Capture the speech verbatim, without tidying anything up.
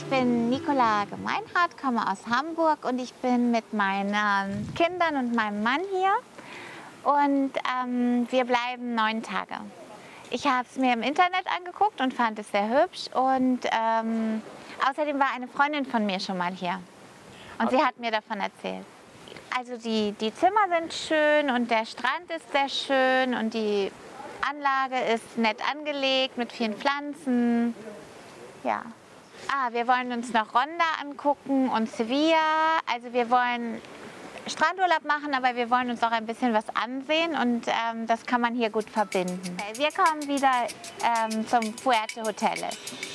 Ich bin Nicola Gemeinhardt, komme aus Hamburg und ich bin mit meinen Kindern und meinem Mann hier. Und ähm, wir bleiben neun Tage. Ich habe es mir im Internet angeguckt und fand es sehr hübsch. Und ähm, außerdem war eine Freundin von mir schon mal hier. Und sie hat mir davon erzählt. Also die, die Zimmer sind schön und der Strand ist sehr schön und die Anlage ist nett angelegt mit vielen Pflanzen. Ja. Ah, wir wollen uns noch Ronda angucken und Sevilla. Also wir wollen Strandurlaub machen, aber wir wollen uns auch ein bisschen was ansehen und ähm, das kann man hier gut verbinden. Wir kommen wieder ähm, zum Fuerte Hoteles.